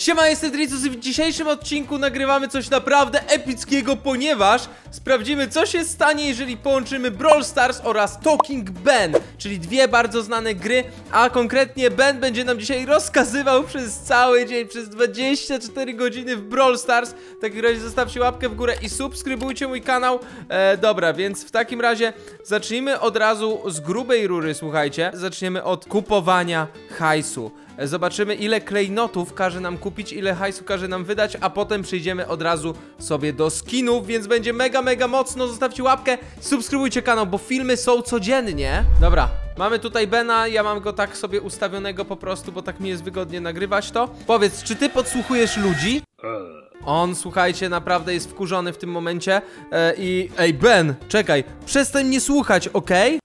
Siema, jestem Dricus i w dzisiejszym odcinku nagrywamy coś naprawdę epickiego, ponieważ sprawdzimy, co się stanie, jeżeli połączymy Brawl Stars oraz Talking Ben, czyli dwie bardzo znane gry, a konkretnie Ben będzie nam dzisiaj rozkazywał przez cały dzień, przez 24 godziny w Brawl Stars. W takim razie zostawcie łapkę w górę i subskrybujcie mój kanał. Dobra, więc w takim razie zacznijmy od razu z grubej rury, słuchajcie. Zaczniemy od kupowania hajsu. Zobaczymy, ile klejnotów każe nam kupić, ile hajsu każe nam wydać, a potem przejdziemy od razu sobie do skinów, więc będzie mega mocno. Zostawcie łapkę, subskrybujcie kanał, bo filmy są codziennie. Dobra, mamy tutaj Bena, ja mam go tak sobie ustawionego po prostu, bo tak mi jest wygodnie nagrywać to. Powiedz, czy ty podsłuchujesz ludzi? On, słuchajcie, naprawdę jest wkurzony w tym momencie. Ej, Ben, czekaj, przestań mnie słuchać, okej?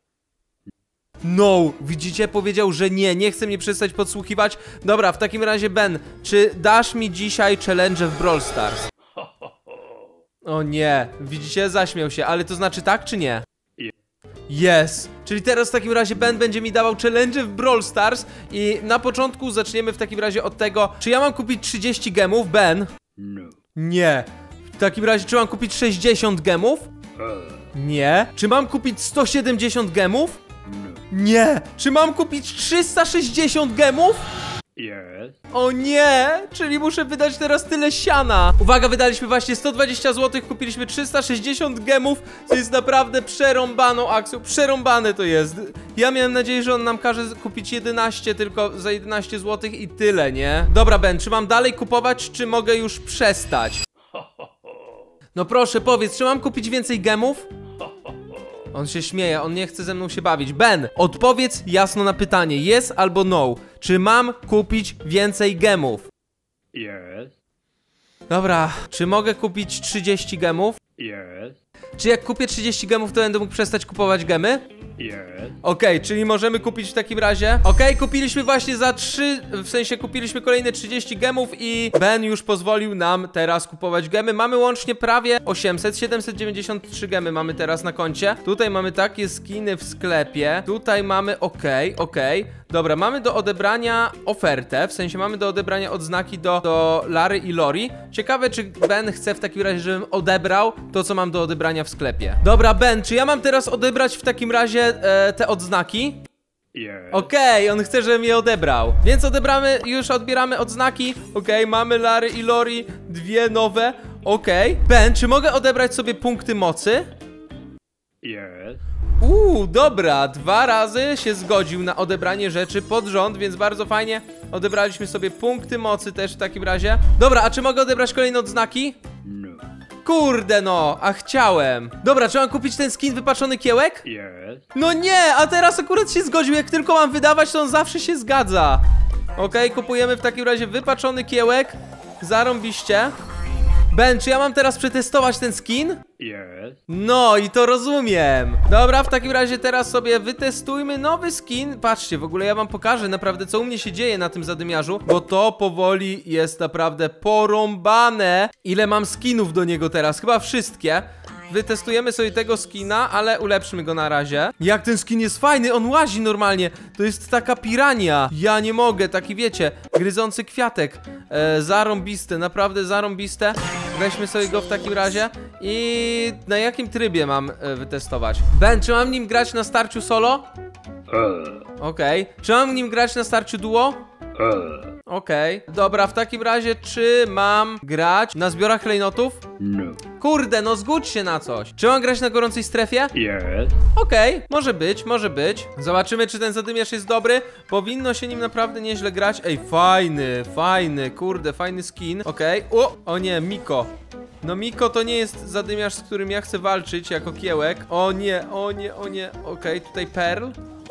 No, widzicie? Powiedział, że nie chce mnie przestać podsłuchiwać. Dobra, w takim razie Ben, czy dasz mi dzisiaj challenge w Brawl Stars? O nie, widzicie? Zaśmiał się, ale to znaczy tak czy nie? Yes! Czyli teraz w takim razie Ben będzie mi dawał challenge w Brawl Stars i na początku zaczniemy w takim razie od tego, czy ja mam kupić 30 gemów, Ben? No. Nie. W takim razie, czy mam kupić 60 gemów? Nie. Czy mam kupić 170 gemów? Nie! Czy mam kupić 360 gemów? Yes. O nie! Czyli muszę wydać teraz tyle siana. Uwaga, wydaliśmy właśnie 120 zł, kupiliśmy 360 gemów, co jest naprawdę przerąbaną akcją. Przerąbane to jest. Ja miałem nadzieję, że on nam każe kupić 11 tylko za 11 zł i tyle, nie? Dobra, Ben, czy mam dalej kupować, czy mogę już przestać? No proszę, powiedz, czy mam kupić więcej gemów? On się śmieje, on nie chce ze mną się bawić. Ben, odpowiedz jasno na pytanie, yes albo no. Czy mam kupić więcej gemów? Yes. Dobra, czy mogę kupić 30 gemów? Yes. Czy jak kupię 30 gemów, to będę mógł przestać kupować gemy? Yes. Okej, czyli możemy kupić w takim razie. Okej, kupiliśmy właśnie za 3, w sensie kupiliśmy kolejne 30 gemów i Ben już pozwolił nam teraz kupować gemy. Mamy łącznie prawie 800, 793 gemy mamy teraz na koncie. Tutaj mamy takie skiny w sklepie. Tutaj mamy, okej. Dobra, mamy do odebrania ofertę, w sensie mamy do odebrania odznaki do Lary i Lori. Ciekawe, czy Ben chce w takim razie, żebym odebrał to, co mam do odebrania w sklepie. Dobra, Ben, czy ja mam teraz odebrać w takim razie te odznaki? Yes. Okej, on chce, żebym je odebrał. Więc odbieramy odznaki. Okej, mamy Lary i Lori, dwie nowe. Okej. Ben, czy mogę odebrać sobie punkty mocy? Yes. Dobra, 2 razy się zgodził na odebranie rzeczy pod rząd, więc bardzo fajnie. Odebraliśmy sobie punkty mocy też w takim razie. Dobra, a czy mogę odebrać kolejne odznaki? No. Kurde no, a chciałem. Dobra, czy mam kupić ten skin wypaczony kiełek? Yes. No nie, a teraz akurat się zgodził, jak tylko mam wydawać, to on zawsze się zgadza. Okej, kupujemy w takim razie wypaczony kiełek. Zarąbiście. Ben, czy ja mam teraz przetestować ten skin? Yes. No i to rozumiem. Dobra, w takim razie teraz sobie wytestujmy nowy skin. Patrzcie, w ogóle ja wam pokażę naprawdę, co u mnie się dzieje na tym zadymiarzu, bo to powoli jest naprawdę porąbane. Ile mam skinów do niego teraz? Chyba wszystkie. Wytestujemy sobie tego skina, ale ulepszymy go na razie. Jak ten skin jest fajny, on łazi normalnie. To jest taka pirania. Ja nie mogę, taki wiecie, gryzący kwiatek. Zarąbiste, naprawdę zarąbiste. Weźmy sobie go w takim razie. I na jakim trybie mam wytestować? Ben, czy mam nim grać na starciu solo? Okej. Czy mam nim grać na starciu duo? Okej. Dobra, w takim razie czy mam grać na zbiorach klejnotów? No. Kurde, no zgódź się na coś. Czy mam grać na gorącej strefie? Yes. Okej, może być. Zobaczymy, czy ten zadymiarz jest dobry. Powinno się nim naprawdę nieźle grać. Ej, fajny, kurde, fajny skin. Okej, o nie, Miko. No Miko to nie jest zadymiarz, z którym ja chcę walczyć jako kiełek. O nie. Okej, tutaj Pearl.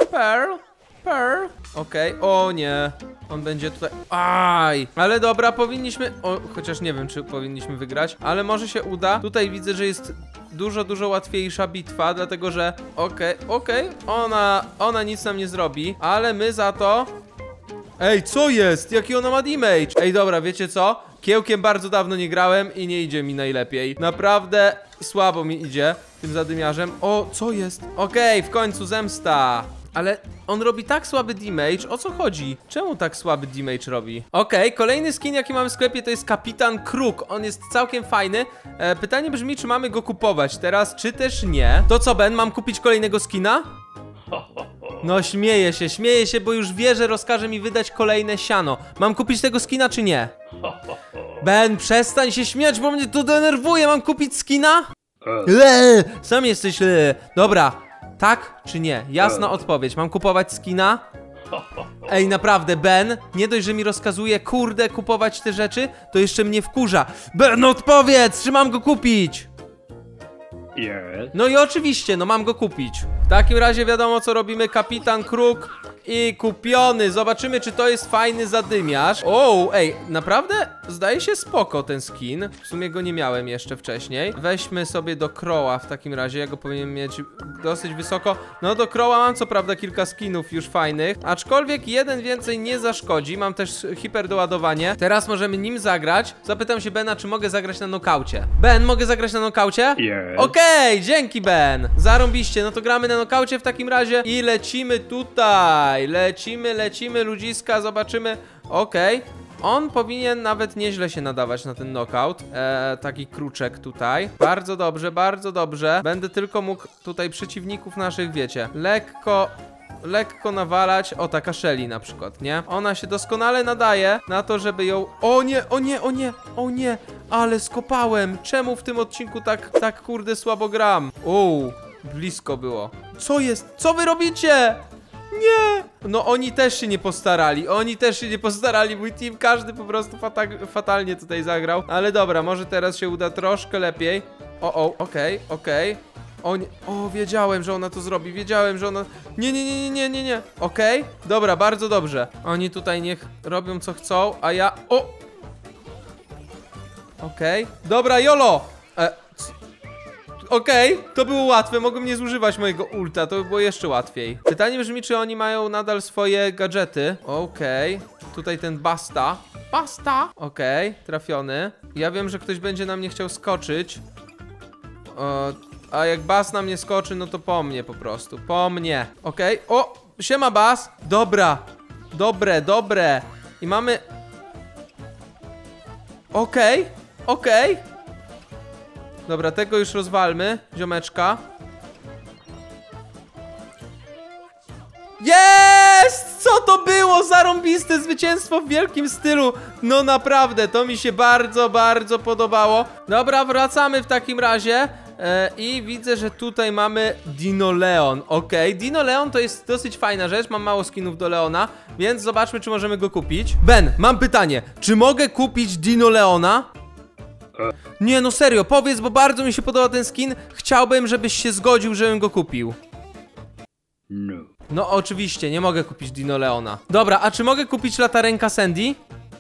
Okej, o nie. On będzie tutaj... Aj! Ale dobra, powinniśmy... chociaż nie wiem, czy powinniśmy wygrać, ale może się uda. Tutaj widzę, że jest dużo łatwiejsza bitwa, dlatego że... Okej. Ona nic nam nie zrobi, ale my za to... Ej, co jest? Jaki ona ma damage? Ej, dobra, wiecie co? Kiełkiem bardzo dawno nie grałem i nie idzie mi najlepiej. Naprawdę słabo mi idzie tym zadymiarzem. O, co jest? Okej, w końcu zemsta. Ale on robi tak słaby damage, o co chodzi? Czemu tak słaby damage robi? Okej, kolejny skin jaki mamy w sklepie to jest Kapitan Kruk. On jest całkiem fajny. Pytanie brzmi, czy mamy go kupować teraz, czy też nie. To co, Ben, mam kupić kolejnego skina? No śmieję się, bo już wie, że rozkaże mi wydać kolejne siano. Mam kupić tego skina, czy nie? Ben, przestań się śmiać, bo mnie to denerwuje. Mam kupić skina? Sam jesteś Dobra, tak czy nie? Jasna odpowiedź. Mam kupować skina? Ej, naprawdę, Ben, nie dość, że mi rozkazuje, kurde, kupować te rzeczy, to jeszcze mnie wkurza. Ben, odpowiedz, czy mam go kupić? Yes. No i oczywiście, no mam go kupić. W takim razie wiadomo, co robimy. Kapitan Kruk i kupiony. Zobaczymy, czy to jest fajny zadymiarz. O, ej, naprawdę? Zdaje się spoko ten skin. W sumie go nie miałem jeszcze wcześniej. Weźmy sobie do Crowa w takim razie. Ja go powinienem mieć dosyć wysoko. No do Crowa mam co prawda kilka skinów już fajnych, aczkolwiek jeden więcej nie zaszkodzi. Mam też hiperdoładowanie. Teraz możemy nim zagrać. Zapytam się Bena, czy mogę zagrać na nokaucie. Ben, mogę zagrać na nokaucie? Yes. Okej, dzięki Ben. Zarąbiście, no to gramy na nokaucie w takim razie i lecimy tutaj. Lecimy ludziska, zobaczymy. Okej. On powinien nawet nieźle się nadawać na ten knockout. Taki kruczek tutaj. Bardzo dobrze, bardzo dobrze. Będę tylko mógł tutaj przeciwników naszych, wiecie, lekko nawalać. O, taka Shelly na przykład, nie? Ona się doskonale nadaje na to, żeby ją... O nie, o nie, o nie, o nie! Ale skopałem! Czemu w tym odcinku tak kurde słabo gram? Blisko było. Co jest? Co wy robicie? Nie! No oni też się nie postarali, mój team, każdy po prostu fatalnie tutaj zagrał. Ale dobra, może teraz się uda troszkę lepiej. Okej. O, wiedziałem, że ona to zrobi, Nie. Okej, dobra, bardzo dobrze. Oni tutaj niech robią co chcą, a ja... Okej, dobra, YOLO! Okej, to było łatwe, mogłem nie zużywać mojego ulta, to by było jeszcze łatwiej. Pytanie brzmi, czy oni mają nadal swoje gadżety. Okej, tutaj ten Basta. Okej, trafiony. Ja wiem, że ktoś będzie na mnie chciał skoczyć. A jak Bas na mnie skoczy, no to po mnie po prostu, po mnie. Okej, o, siema Bas. Dobra, dobre. I mamy... Okej. Dobra, tego już rozwalmy, ziomeczka. Jest! Co to było? Zarąbiste zwycięstwo w wielkim stylu. No naprawdę, to mi się bardzo podobało. Dobra, wracamy w takim razie. I widzę, że tutaj mamy Dino Leon. Okej, Dino Leon to jest dosyć fajna rzecz. Mam mało skinów do Leona, więc zobaczmy, czy możemy go kupić. Ben, mam pytanie. Czy mogę kupić Dino Leona? Nie, no serio, powiedz, bo bardzo mi się podoba ten skin. Chciałbym, żebyś się zgodził, żebym go kupił. No. No oczywiście, nie mogę kupić Dino Leona. Dobra, a czy mogę kupić latarenka Sandy?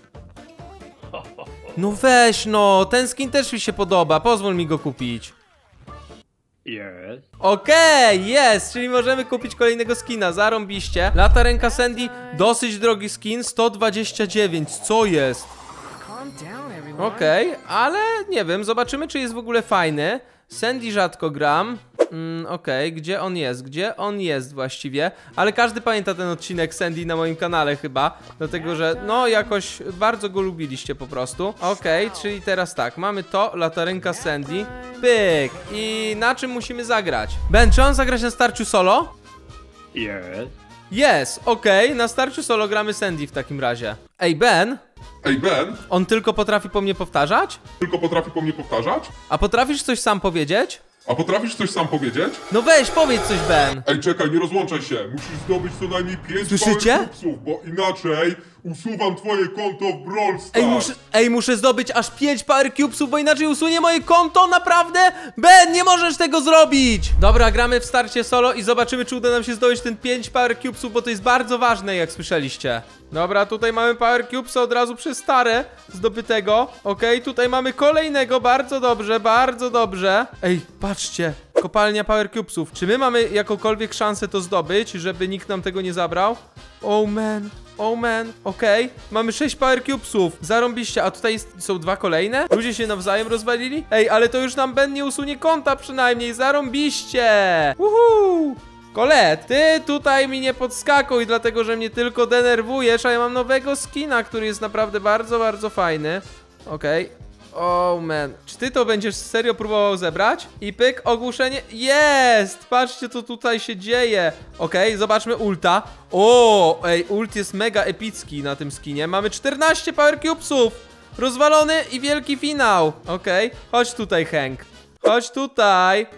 No weź no, ten skin też mi się podoba, pozwól mi go kupić. Yes. Okej, jest, czyli możemy kupić kolejnego skina, zarąbiście. Latarenka Sandy, dosyć drogi skin, 129, co jest? Okej, ale nie wiem, zobaczymy, czy jest w ogóle fajny. Sandy rzadko gram. Okej, gdzie on jest właściwie? Ale każdy pamięta ten odcinek Sandy na moim kanale chyba. Dlatego, że no jakoś bardzo go lubiliście po prostu. Okej, czyli teraz tak, mamy to, latarenka Sandy. Pyk! I na czym musimy zagrać? Ben, czy mam zagrać na starciu solo? Yes. Jest, okej, na starciu solo gramy Sandy w takim razie. Ej, Ben? On tylko potrafi po mnie powtarzać? A potrafisz coś sam powiedzieć? No weź, powiedz coś, Ben. Ej, czekaj, nie rozłączaj się. Musisz zdobyć co najmniej 5 Słyszycie? power cubesów, bo inaczej usuwam twoje konto w Brawl Stars. Muszę zdobyć aż 5 Power Cubesów, bo inaczej usunie moje konto, naprawdę? Ben, nie możesz tego zrobić! Dobra, gramy w starcie solo i zobaczymy, czy uda nam się zdobyć ten 5 Power Cubesów, bo to jest bardzo ważne, jak słyszeliście. Dobra, tutaj mamy Power Cubesa od razu przez stare zdobytego. Okej, tutaj mamy kolejnego, bardzo dobrze. Ej, patrzcie, kopalnia Power Cubesów. Czy my mamy jakąkolwiek szansę to zdobyć, żeby nikt nam tego nie zabrał? Oh man, okej. Mamy 6 Power Cubesów. Zarąbiście, a tutaj są 2 kolejne? Ludzie się nawzajem rozwalili? Ej, ale to już nam Ben nie usunie konta przynajmniej, zarąbiście! Colette, ty tutaj mi nie podskakuj, dlatego że mnie tylko denerwujesz, a ja mam nowego skina, który jest naprawdę bardzo, bardzo fajny. Okej. Oh man, czy ty to będziesz serio próbował zebrać? I pyk, ogłuszenie, jest! Patrzcie co tutaj się dzieje. Okej, zobaczmy ulta. O, ej, ult jest mega epicki na tym skinie. Mamy 14 power cubesów. Rozwalony i wielki finał. Okej, chodź tutaj Hank. Chodź tutaj.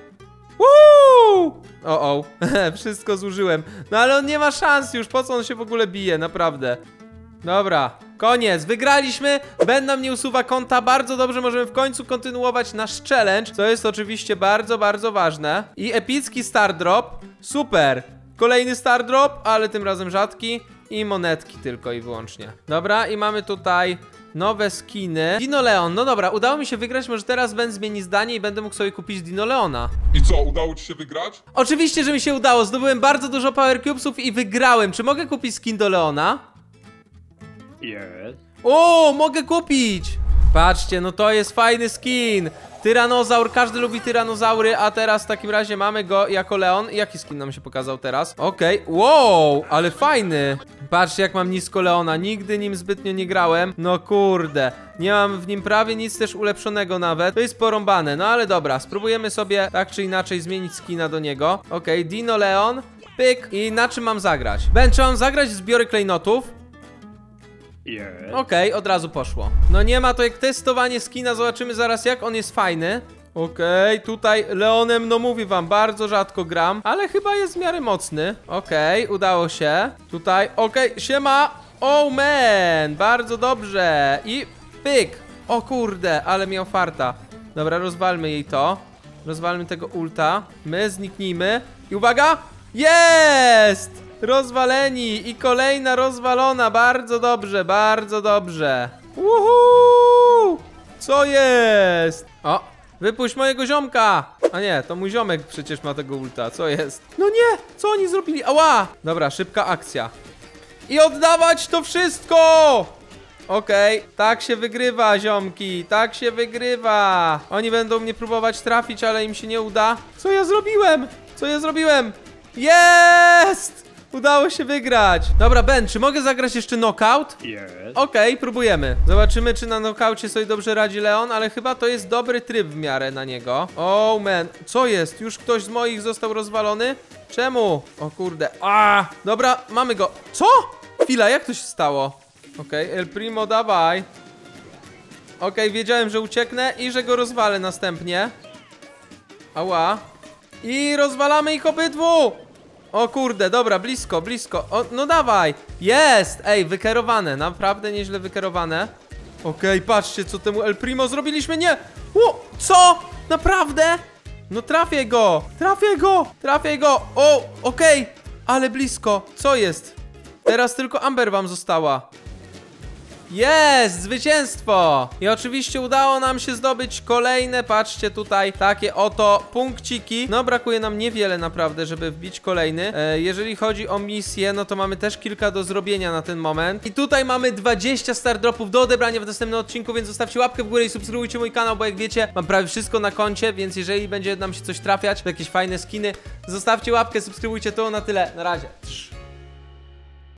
Woo! O, wszystko zużyłem. No ale on nie ma szans już, po co on się w ogóle bije, naprawdę. Dobra, koniec, wygraliśmy. Ben nam nie usuwa konta, bardzo dobrze, możemy w końcu kontynuować nasz challenge, co jest oczywiście bardzo, bardzo ważne. I epicki star drop, super. Kolejny star drop, ale tym razem rzadki. I monetki tylko i wyłącznie. Dobra, i mamy tutaj nowe skiny. Dino Leon, no dobra, udało mi się wygrać, może teraz Ben zmieni zdanie i będę mógł sobie kupić Dino Leona. I co, udało ci się wygrać? Oczywiście, że mi się udało, zdobyłem bardzo dużo power cubesów i wygrałem. Czy mogę kupić skin do Leona? Yes. O, mogę kupić! Patrzcie, no to jest fajny skin. Tyranozaur, każdy lubi tyranozaury, a teraz w takim razie mamy go jako Leon. Jaki skin nam się pokazał teraz? Okej, wow, ale fajny. Patrzcie jak mam nisko Leona, nigdy nim zbytnio nie grałem. No kurde, nie mam w nim prawie nic też ulepszonego nawet. To jest porąbane, no ale dobra, spróbujemy sobie tak czy inaczej zmienić skina do niego. Okej, Dino Leon, pyk. I na czym mam zagrać? Ben, czy mam zagrać w zbiory klejnotów? Yes. Okej, od razu poszło. No nie ma to jak testowanie skina, zobaczymy zaraz jak on jest fajny. Okej, tutaj Leonem, no mówię wam, bardzo rzadko gram, ale chyba jest w miarę mocny. Okej, udało się. Tutaj, siema. Oh man, bardzo dobrze. I pyk. O kurde, ale miał farta. Dobra, rozwalmy jej to. Rozwalmy tego ulta. My zniknijmy. I uwaga, jest! Rozwaleni i kolejna rozwalona, bardzo dobrze, bardzo dobrze. Uhu! Co jest? O, wypuść mojego ziomka. A nie, to mój ziomek przecież ma tego ulta, co jest? No nie, co oni zrobili? Ała! Dobra, szybka akcja. I oddawać to wszystko! Okej, tak się wygrywa, ziomki, tak się wygrywa. Oni będą mnie próbować trafić, ale im się nie uda. Co ja zrobiłem? Co ja zrobiłem? Jest! Udało się wygrać. Dobra, Ben, czy mogę zagrać jeszcze knockout? Yes. Okej, próbujemy. Zobaczymy, czy na knockaucie sobie dobrze radzi Leon, ale chyba to jest dobry tryb w miarę na niego. Oh man, co jest? Już ktoś z moich został rozwalony? Czemu? O kurde. Dobra, mamy go. Co? Chwila, jak to się stało? Okej, El Primo, dawaj. Okej, wiedziałem, że ucieknę i że go rozwalę następnie. Ała. I rozwalamy ich obydwu. O kurde, dobra, blisko, blisko. O, no dawaj. Jest! Ej, wykerowane, naprawdę nieźle wykerowane. Okej, patrzcie, co temu El Primo zrobiliśmy. Nie! Co? Naprawdę? No trafię go! Trafię go! Trafię go! O, okej. Ale blisko. Co jest? Teraz tylko Amber wam została. Jest! Zwycięstwo! I oczywiście udało nam się zdobyć kolejne, patrzcie tutaj, takie oto punkciki. No brakuje nam niewiele naprawdę, żeby wbić kolejny. Jeżeli chodzi o misję, no to mamy też kilka do zrobienia na ten moment. I tutaj mamy 20 star dropów do odebrania w następnym odcinku, więc zostawcie łapkę w górę i subskrybujcie mój kanał, bo jak wiecie, mam prawie wszystko na koncie, więc jeżeli będzie nam się coś trafiać, jakieś fajne skiny, zostawcie łapkę, subskrybujcie to, na tyle. Na razie.